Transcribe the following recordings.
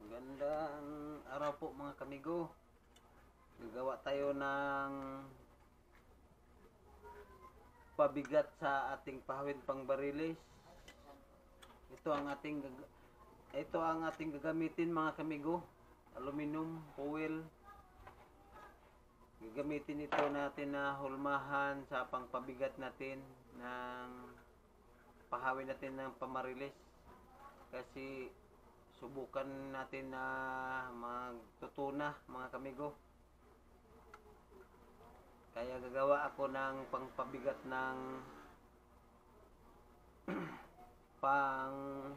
Magandang araw po mga kamigo. Gagawa tayo ng pabigat sa ating pahawid pang barilis. Ito ang ating gagamitin mga kamigo. Aluminum foil. Gagamitin ito natin na hulmahan sa pangpabigat natin ng pahawid natin ng pamarilis. Kasi subukan natin na magtutuna mga kamigo. Kaya gagawa ako ng pangpabigat ng pang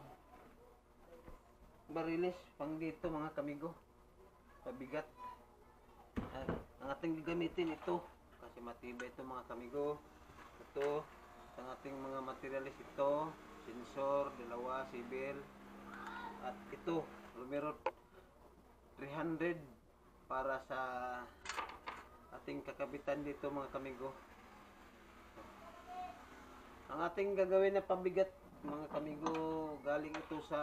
barilis pang dito mga kamigo. Pabigat. At ang ating gagamitin ito kasi matibay ito mga kamigo. Ito ang ating mga materialis ito, sensor, dalawa, sibil. At ito, Lumirot 300 para sa ating kakabitan dito mga kamigo. Ang ating gagawin na pabigat mga kamigo, galing ito sa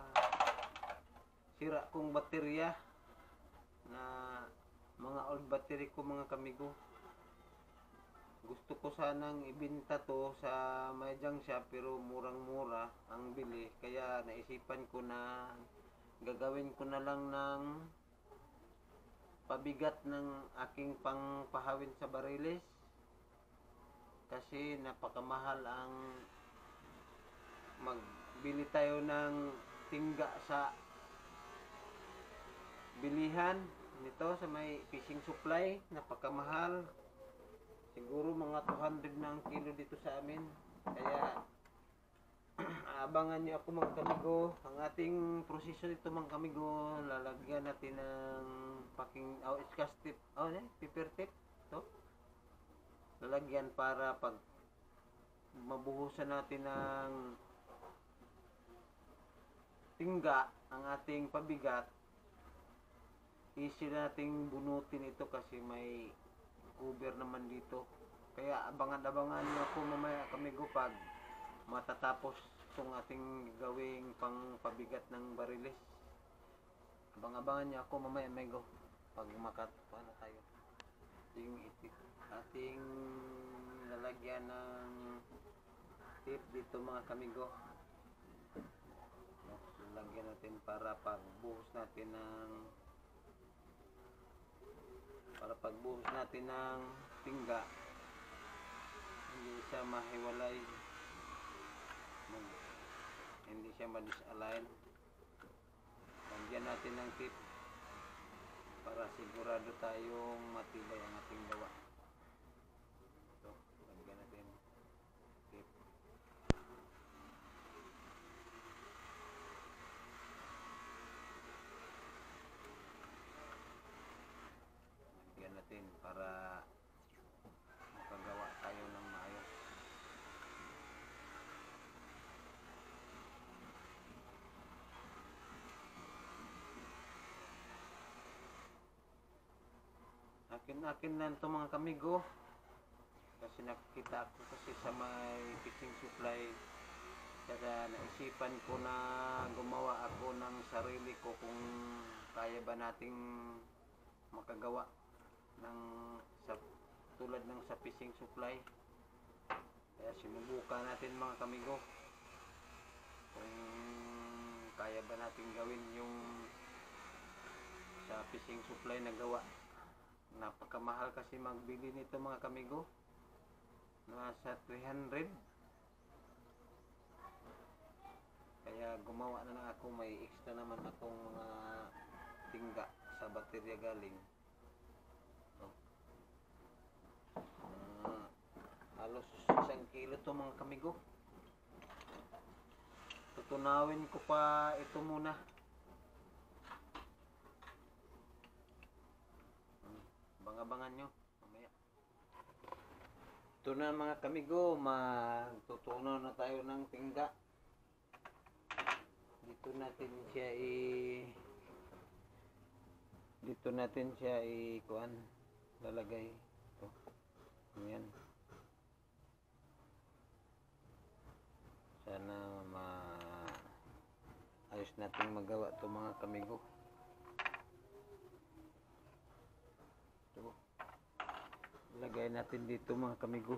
sira kong baterya na mga old battery ko mga kamigo. Gusto ko sanang ibenta to sa may junk shop pero murang-mura ang bili. Kaya naisipan ko na gagawin ko na lang ng pabigat ng aking pangpahawin sa barilis. Kasi napakamahal ang magbili tayo ng tingga sa bilihan nito sa may fishing supply. Napakamahal. Siguro mga 200 na ang kilo dito sa amin. Kaya abangan nyo ako mga kamigo. Ang ating proseso dito mga kamigo, lalagyan natin ng packing, scotch tape, paper tape to. Lalagyan para pag mabuhusan natin ng tingga ang ating pabigat, easy nating bunutin ito kasi may cover naman dito. Kaya abangan nyo ako mamaya kamigo pag matatapos itong ating gawing pang pabigat ng barilis. Abangan nyo ako mamaya kamigo pag makatuwa na tayo. Ating lalagyan ng tape dito mga kamigo. Lalagyan natin para pagbuhos natin ng tingga hindi siya mahiwalay, hindi siya ma-disalign. Lagyan natin ng tip para sigurado tayong matibay ang ating gawa. Ito, lagyan natin tip. Lagyan natin para makagawa tayo ng maayos. Akin lang ito mga kamigo. Kasi nakikita ako kasi sa may fishing supply. Kaya naisipan ko na gumawa ako ng sarili ko kung kaya ba nating makagawa ng tulad ng sa fishing supply. Kaya sinubukan natin mga kamigo kung kaya ba natin gawin yung sa fishing supply na gawa. Napakamahal kasi magbili nito mga kamigo, nasa 300. Kaya gumawa na lang ako, may extra naman akong mga tingga sa baterya galing. Halos 1 kilo to mga kamigo. Tutunawin ko pa ito muna. Abangan nyo mamaya. Ito na mga kamigo, magtutunaw na tayo ng tingga. Dito natin siya lalagay ito. Ayan. Sana ayos nating magawa ito mga kamigo. Lagay natin dito mga kamigo.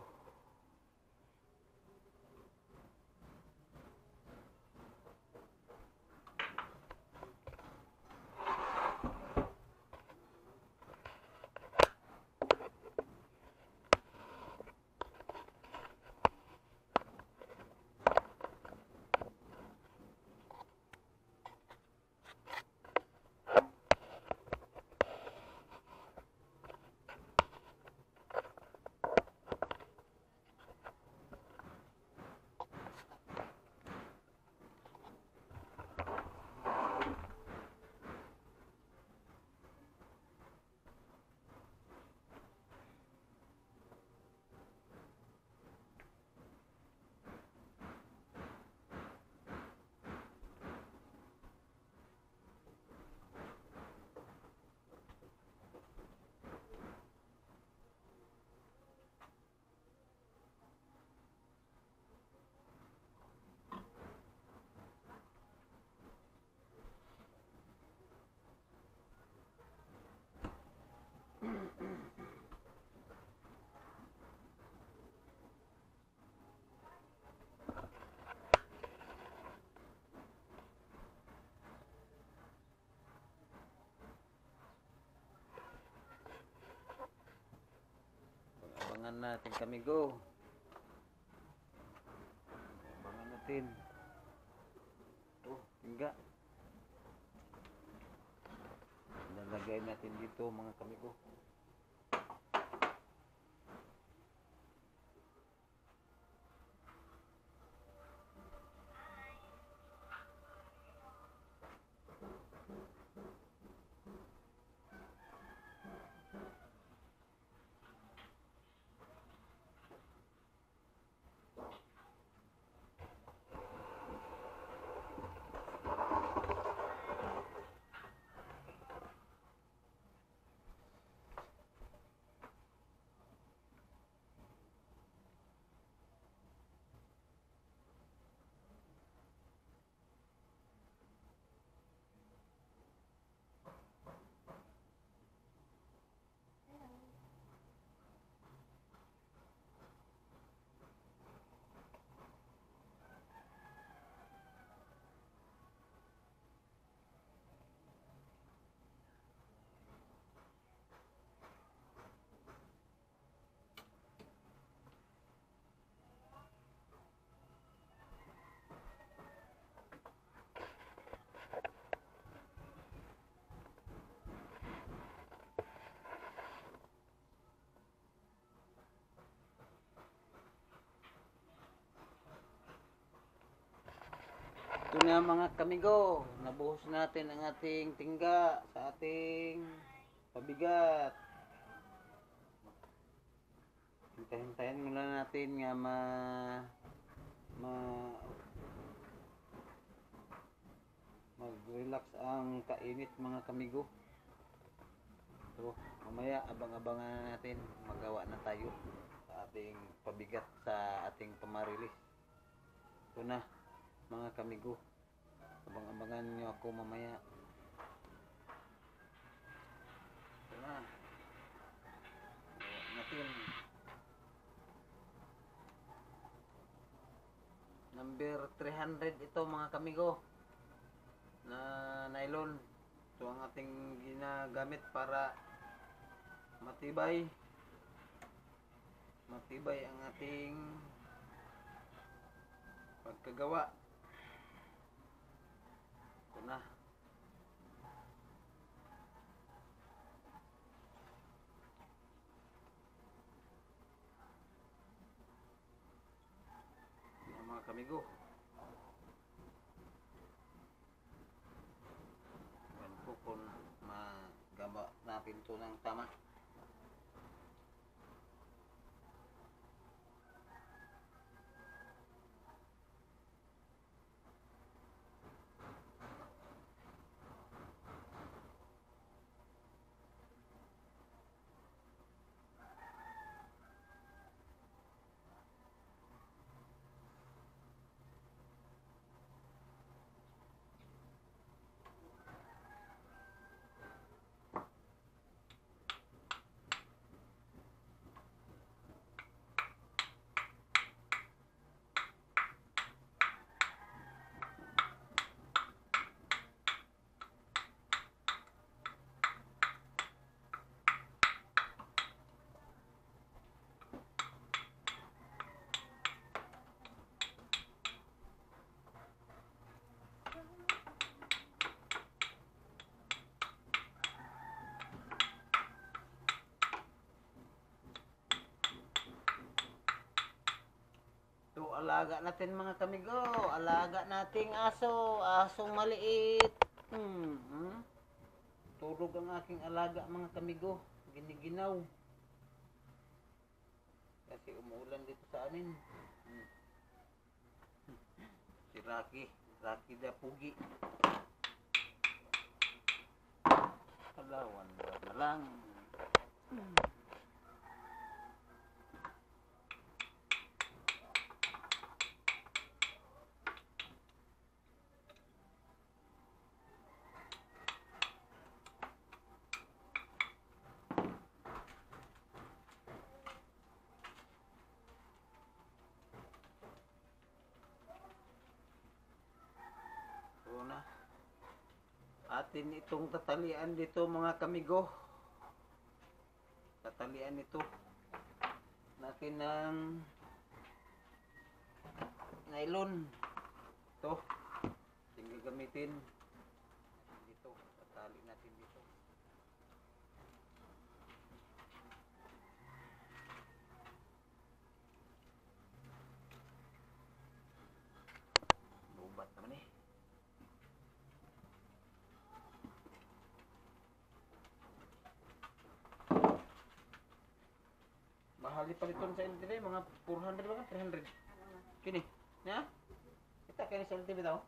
Abangan natin kamigo. Abangan natin. Tingga. Nalagay natin dito mga kamigo. Ito na mga kamigo, nabuhos natin ang ating tingga sa ating pabigat. Hintayin muna natin nga mag-relax ang kainit mga kamigo. So, mamaya abang-abangan natin, magawa na tayo sa ating pabigat sa ating pamarilis. Ito na mga kamigo, abang-abangan nyo ako mamaya. Ito na natin number 300 ito mga kamigo na nylon. Ito ang ating ginagamit para matibay ang ating pagkagawa. Ito na. Yan mga kamigo. Yan po kung magawa natin ito ng tama. alaga natin mga kamigo. Alaga nating aso. Asong maliit. Tulog ang aking alaga mga kamigo. Giniginaw. Kasi umuulan dito sa amin. Si Rocky the Pugi. Alawan na lang. Atin itong tatalian dito mga kamigo. Tatalian ito natin ng nylon. Ito tinggal gamitin dito. Tatali natin dito. Lubat naman eh. Mahal paliton sa LTV, mga 400 ba ka? 300. Kini, ya? Kita kini sa LTV daw.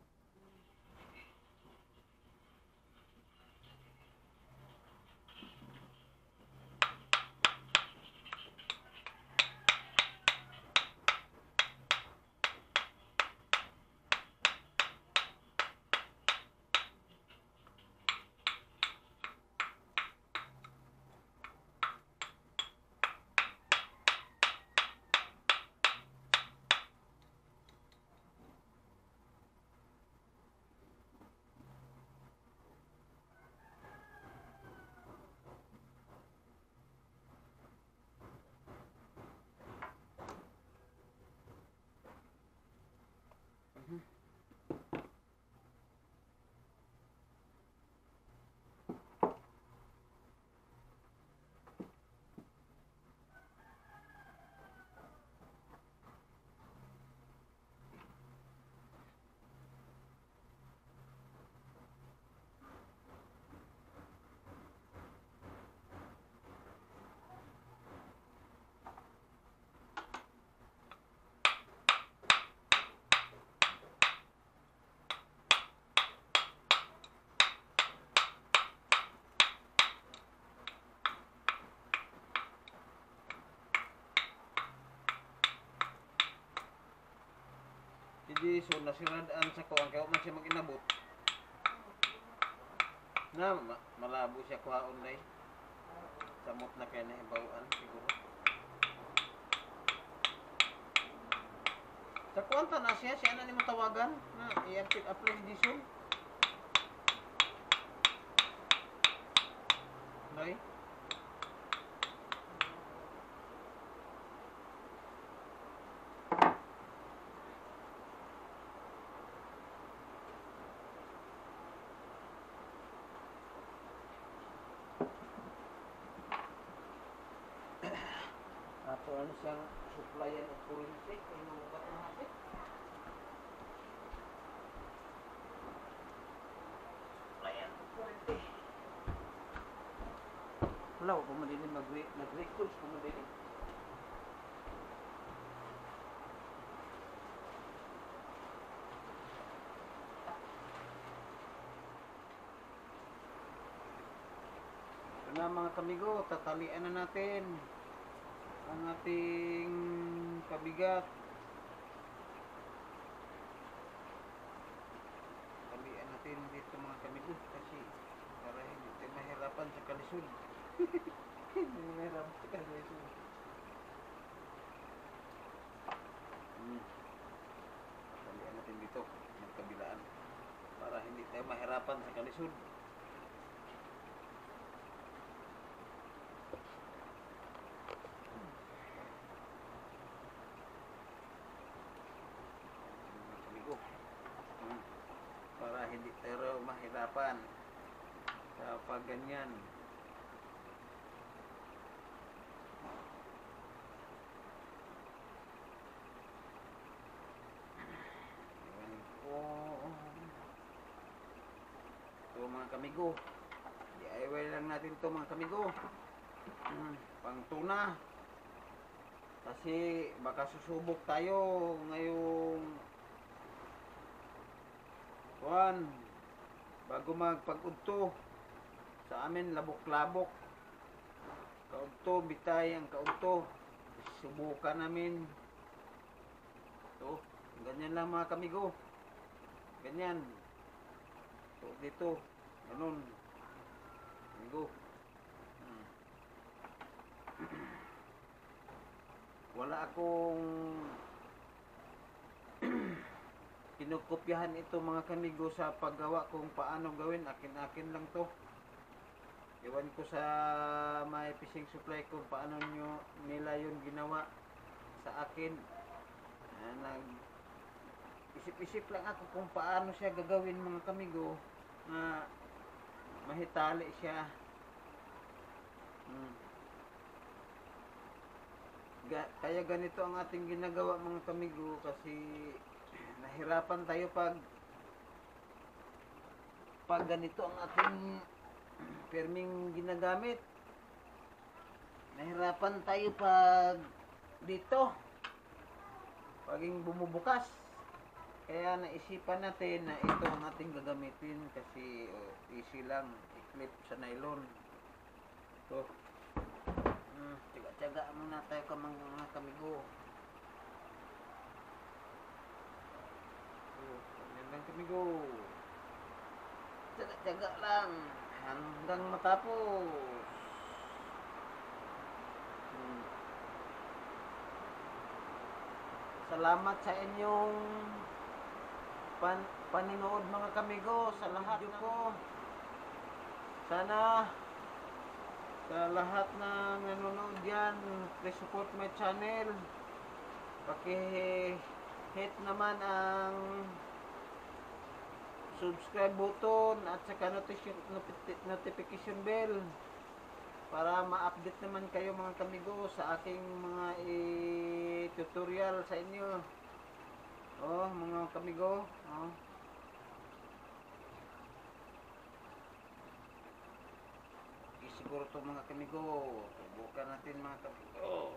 Jadi so nasiradaan sa kuwang kaya man siya mag-inabot. Na malabo siya kuhaon day. Samot na kaya nahibawaan siguro. Sa kuwanta na siya na ni matawagan na i-apply dison. Day. Ato ano siyang supplyan of kuryente kay nubat na hapit. Supplyan of kuryente. Wala ko madili mag-records ko madili. Ito na mga kamigo, tatalian na natin ang ating pabigat. Talian natin dito mga kamigo kasi para hindi tayo mahirapan sa kalisod. Hindi mahirapan sa kalisod. Talian natin dito magkabilaan para hindi tayo mahirapan sa kalisod. Para hindi tayo mahirapan sa pagganyan. mga kamigo. DIY lang natin to mga kamigo. Pang tuna. Kasi baka susubok tayo ngayong buwan bago magpag-udto. Sa amin labok-labok. Kaudto, bitay ang kaudto. Subukan namin. So, ganyan lang mga kamigo. Ganyan. So, dito. Ganun. Kamigo. Wala akong kinukopyahan ito mga kamigo sa paggawa kung paano gawin. Akin-akin lang to. Iwan ko sa may fishing supply kung paano nila yun ginawa sa akin. Isip-isip lang ako kung paano siya gagawin mga kamigo na mahitali siya. Kaya ganito ang ating ginagawa mga kamigo kasi nahirapan tayo pag ganito ang ating perming ginagamit. Nahirapan tayo pag dito paging bumubukas. Kaya naisipan natin na ito ang ating gagamitin kasi easy lang, i-clip sa nylon. So, tiyaga muna tayo mga kamigo. So, ganyan lang kamigo. Tiyaga lang hanggang matapos. Salamat sa inyong paninood mga kamigo sa lahat ko. Sana sa lahat ng nanonood yan, please support my channel. Paki-hit naman ang subscribe button at saka notification bell para ma-update naman kayo mga kamigo sa aking mga tutorial sa inyo. Mga kamigo, siguro to mga kamigo, subukan natin mga kamigo.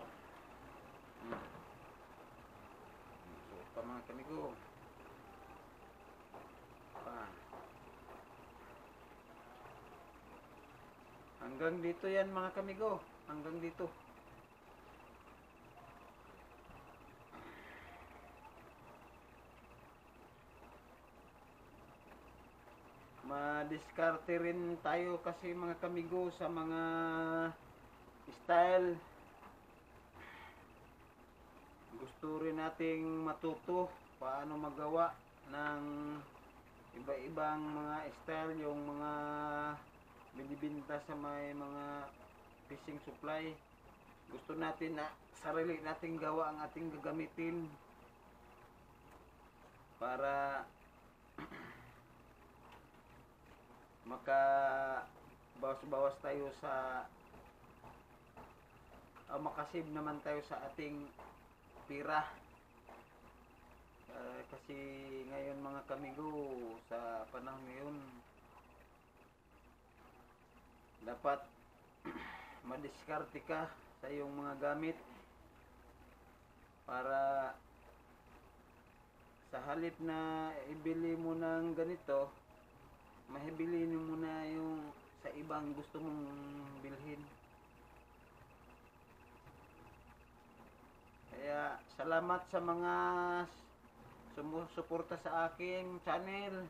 Suot pa mga kamigo. Hanggang dito yan mga kamigo, hanggang dito. Madiskarte rin tayo kasi mga kamigo sa mga style. Gusto rin nating matuto paano magawa ng iba-ibang mga style, yung mga binibinta sa may mga fishing supply. Gusto natin na sarili nating gawa ang ating gagamitin para makabawas-bawas tayo sa makasave naman tayo sa ating pira. Kasi ngayon mga kamigo, sa panahon ngayon dapat madiskarte ka sa iyong mga gamit para sa halip na ibili mo ng ganito, mahibili mo na yung sa ibang gusto mong bilhin. Kaya salamat sa mga sumusuporta sa aking channel.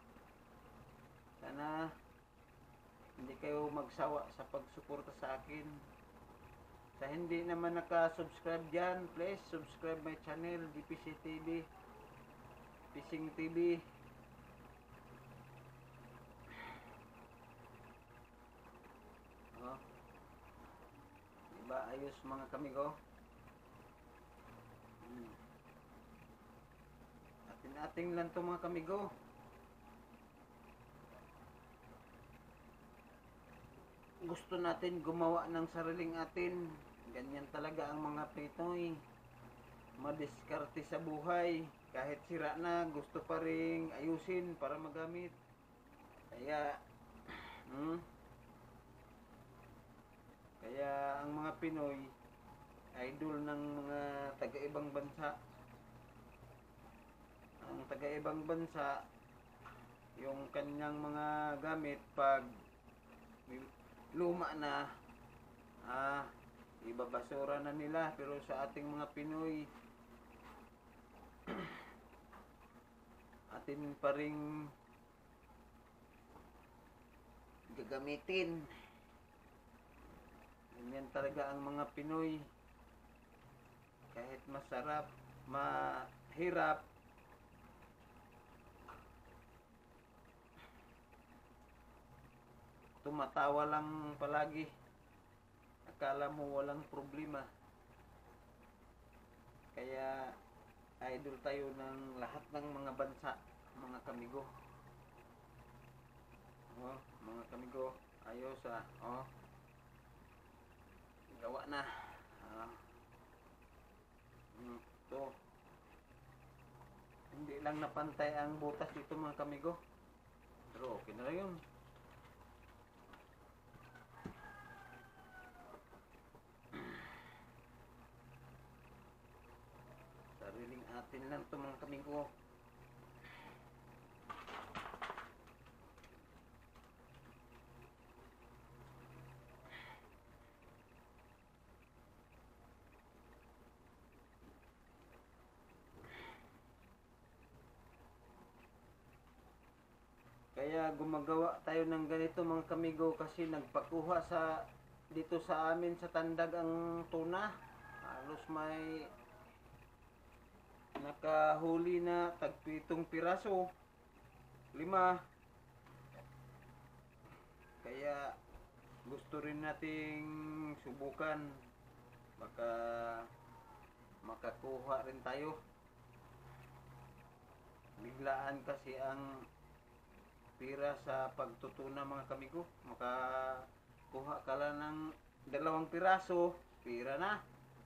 Sana hindi kayo magsawa sa pagsuporta sa akin. Sa hindi naman naka-subscribe dyan, please subscribe my channel, DPC TV, Fishing TV. Diba ayos mga kamigo? Ating lang to mga kamigo. Gusto natin gumawa ng sariling atin. Ganyan talaga ang mga Pinoy. Madiskarte sa buhay. Kahit sira na, gusto pa ring ayusin para magamit. Kaya Hmm? Kaya ang mga Pinoy, idol ng mga taga-ibang bansa. Ang taga-ibang bansa, yung kanyang mga gamit pag luma na, ibabasura na nila. Pero sa ating mga Pinoy, atin pa ring gagamitin. Ganyan talaga ang mga Pinoy. Kahit masarap, mahirap, tumatawa lang palagi. Akala mo walang problema. Kaya idol tayo ng lahat ng mga bansa, mga kamigo. Oh, mga kamigo, ayos oh. Gawa na. Ito. Hindi lang napantay ang butas dito mga kamigo. Pero okay na lang yun. Sariling atin lang ito mga kamigo. Kaya gumagawa tayo ng ganito mga kamigo kasi nagpakuha dito sa amin sa Tandag ang tuna. Halos may nakahuli na tag-7 piraso, 5. Kaya gusto rin nating subukan, baka makakuha rin tayo. Biglaan kasi ang pira sa pagtutuna mga kamigo. Makakuha ka lang ng 2 piraso, pira na.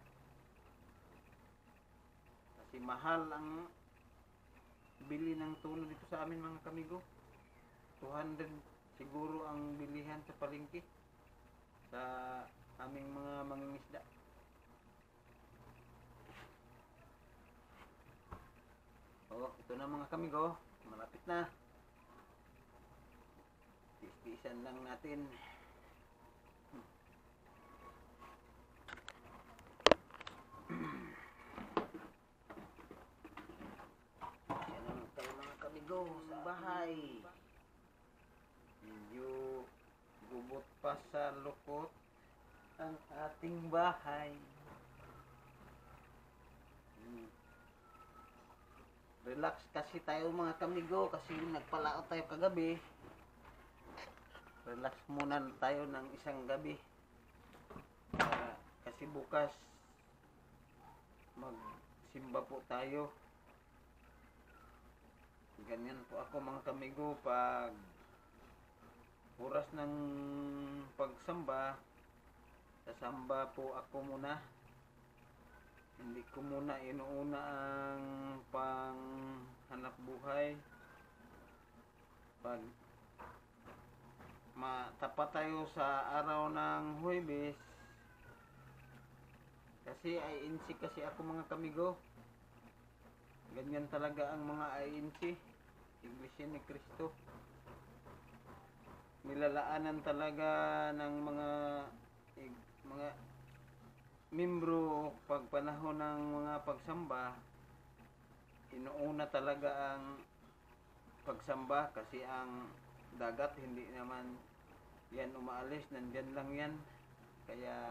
Kasi mahal ang bili ng tuna dito sa amin mga kamigo. 200 siguro ang bilihan sa palengke sa aming mga mangingisda. Oh, ito na mga kamigo, malapit na. Tiis-tiisan lang natin. Yan lang tayo mga kamigo sa bahay. Medyo gubot pa sa lukot ang ating bahay. Relax kasi tayo mga kamigo kasi nagpalaot tayo kagabi. Relax muna tayo ng isang gabi. Kasi bukas magsimba po tayo. Ganyan po ako mga kamigo pag oras ng pagsamba, sasamba po ako muna. Hindi ko muna inuuna ang panghanap buhay. Pag matapat tayo sa araw ng Huwebes, kasi INC kasi ako mga kamigo. Ganyan talaga ang mga INC, Iglesia ni Cristo. Nilalaanan talaga ng mga membro pag panahon ng mga pagsamba, inuuna talaga ang pagsamba kasi ang dagat hindi naman yan umaalis, nandyan lang yan. Kaya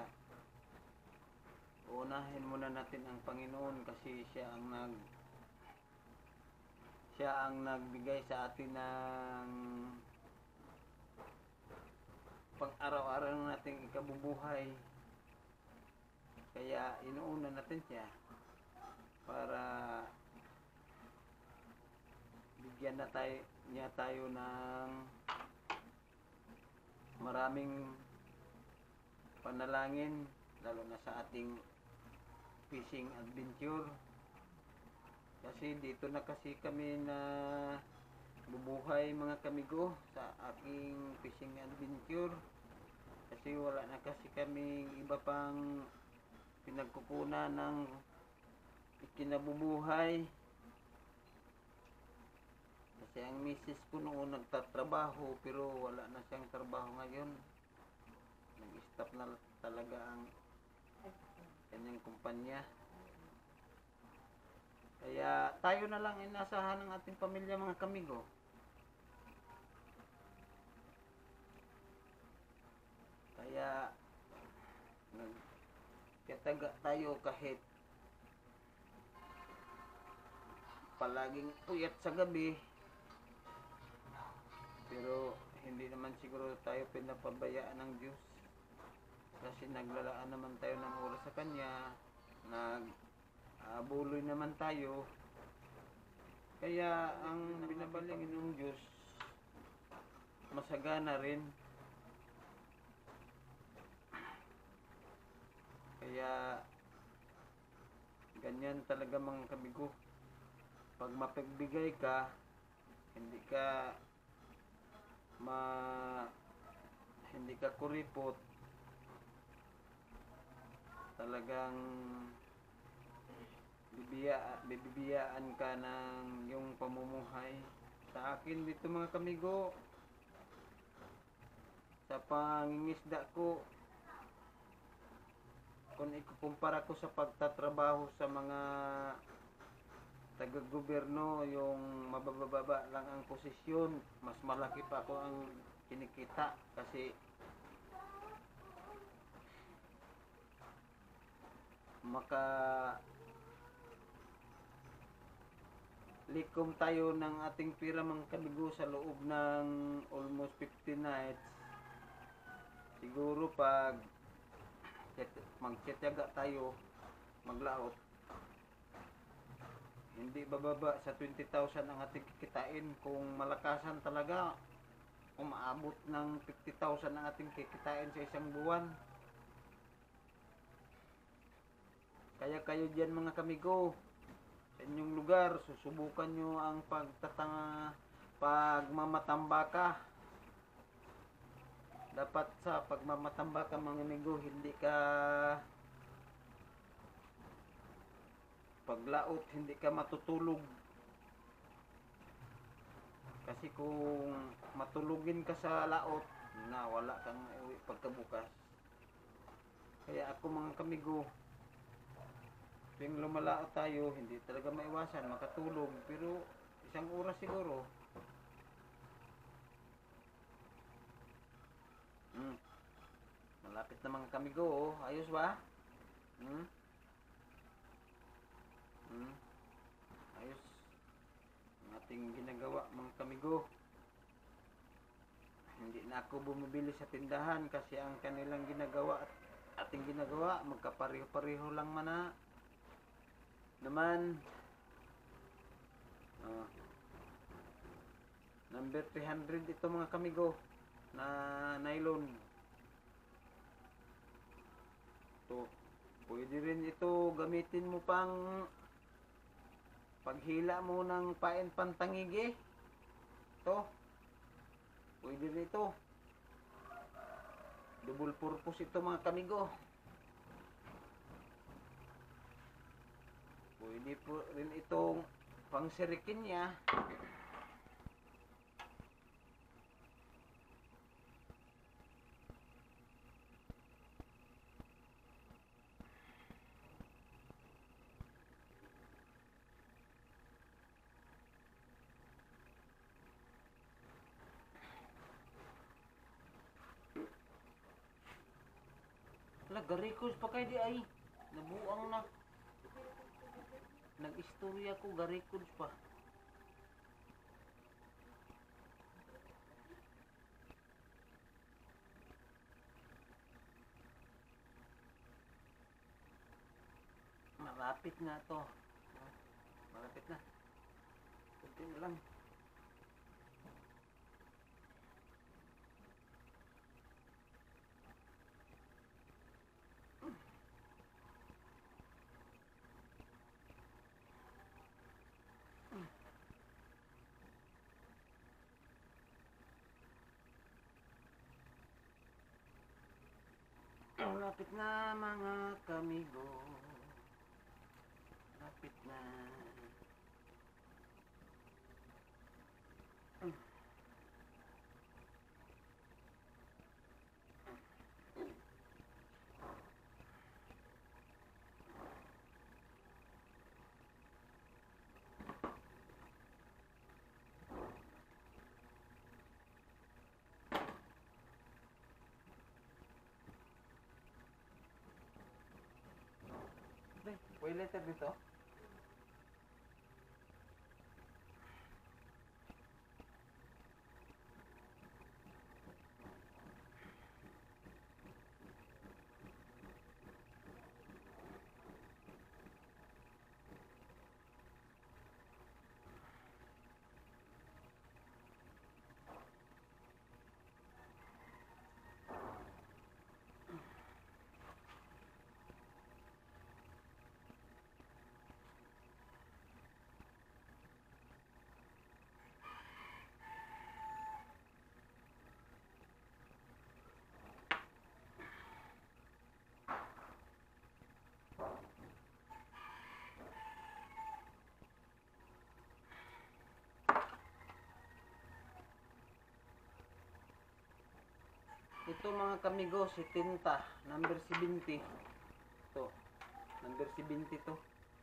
unahin muna natin ang Panginoon kasi siya ang nagbigay sa atin ng pang-araw-araw nating ikabubuhay. Kaya inuuna natin siya para bigyan niya tayo ng maraming panalangin, lalo na sa ating fishing adventure. Kasi dito na kasi kami na bubuhay mga kamigo sa aking fishing adventure, kasi wala na kasi kami iba pang pinagkukunan ng ikinabubuhay. Kasi ang misis ko noon nagtatrabaho pero wala na siyang trabaho ngayon. Nag-stop na talaga ang kanyang kumpanya. Kaya tayo na lang inasahan ng ating pamilya mga kamigo. Kaya nagkataga tayo kahit palaging puyat sa gabi, pero hindi naman siguro tayo pinapabayaan ng Diyos, kasi naglalaan naman tayo ng oras sa Kanya, nag-abuloy naman tayo. Kaya ang binabalingin ng Diyos masagana rin. Kaya ganyan talaga mga kamigo. Pag mapagbigay ka, hindi ka kuripot, talagang bibiyaan ka ng yung pamumuhay. Sa akin dito mga kamigo, sa pangingisda ko, kung ikukumpara ko sa pagtatrabaho sa mga taga-gobyerno, yung mabababa lang ang posisyon, mas malaki pa ako ang kinikita, kasi likom tayo ng ating pira mga kamigo sa loob ng almost 50 nights. Siguro pag magtitiyaga tayo maglaot, hindi bababa sa 20,000 ang ating kikitain. Kung malakasan talaga, umaabot ng 50,000 ang ating kikitain sa isang buwan. Kaya kayo dyan mga kamigo, sa inyong lugar, susubukan nyo ang pagmamatambaka. Dapat sa pagmamatambaka mga kamigo, hindi ka paglaot, hindi ka matutulog. Kasi kung matulugin ka sa laot, na wala kang uwi pagkabukas. Kaya ako mga kamigo, tuwing lumalaot tayo, hindi talaga maiwasan makatulog, pero isang oras siguro. Malapit na mga kamigo, oh. Ayos ba? Ayos ang ating ginagawa mga kamigo. Hindi na ako bumibili sa tindahan, kasi ang kanilang ginagawa at ating ginagawa magkapareho-pareho lang naman. Number 300 ito mga kamigo, na nylon. To, pwede rin ito gamitin mo pang paghila mo ng pain pantangigi. Ito, pwede rin ito. Double purpose ito mga kamigo. Pwede po rin itong pang sirikinya. Garikos pa kay di ay nabuang na, nag-istorya ko, garikos pa. Malapit na to, malapit na, kunti na lang. Lapit na mga kamigo. Lapit na. May letter dito? Ito mga kamigo, si Tinta, number 70. Ito, number 70 to.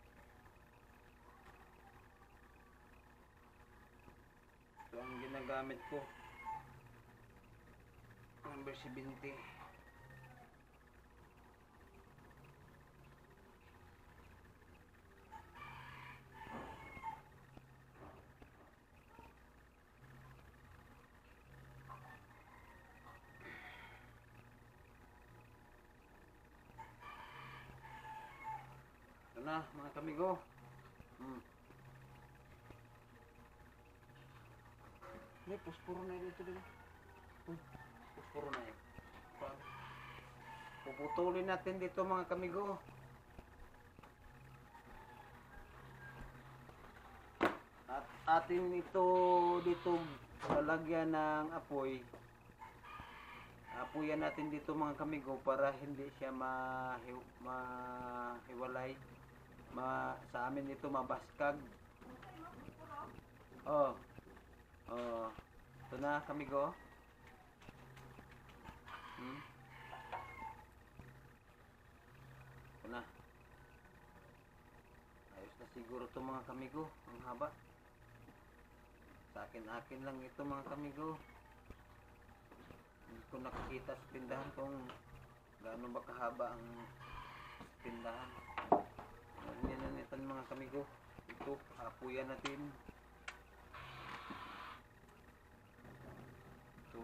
Ito ang ginagamit ko. Number 70. Na mga kamigo. May puspuro na dito din. Puspuro na yun. Puputulin natin dito mga kamigo. At atin ito dito lalagyan ng apoy. Apuyan natin dito mga kamigo para hindi siya mahiwalay. Sa amin ito mabaskag. Oh. Ito na kamigo. Ito na. Ayos na siguro ito mga kamigo. Ang haba. Sa akin lang ito mga kamigo. Hindi ko nakikita sa tindahan kung gaano ba kahaba ang tindahan. Yan mga kamigo. Ito, apuyan natin. Ito.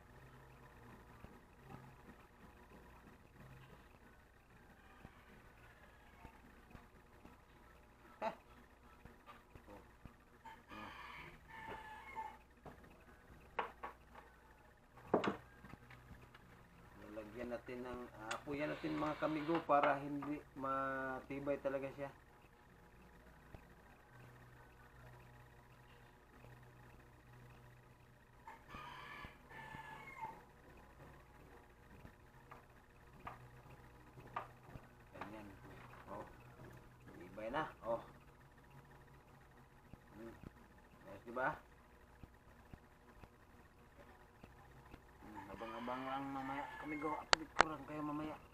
Lalagyan natin ng apuyan natin mga kamigo para hindi matibay talaga siya. Na. Oh. Ayos diba? Abang-abang lang mamaya. Kamigo, update ko lang kayo mamaya.